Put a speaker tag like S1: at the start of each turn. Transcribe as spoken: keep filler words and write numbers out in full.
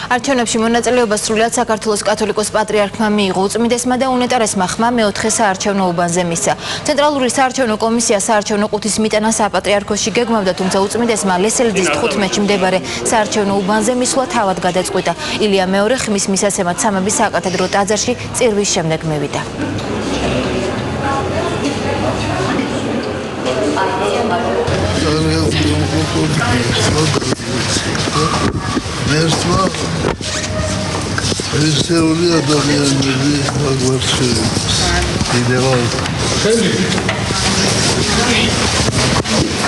S1: არჩევნებში მონაწილეობა სრულად საქართველოს კათოლიკოს პატრიარქმა მიიღო. უწმიდესმა და უნეტარესმა ხმა მეოთხე საარჩევნო უბანზე მისცა. ცენტრალური საარჩევნო კომისია საარჩევნო ყუთის მიტანას საპატრიარქოში გეგმავდა, თუმცა უწმიდესმა ლესელიძის თხუთმეტში მდებარე საარჩევნო უბანზე მისვლა თავად გადაწყვიტა. ილია მეორე ხმის მისაცემად სამების საკათედრო ტაძარში წირვის შემდეგ მევიდა.
S2: Mertva Hristiyanlığı adamlarını var.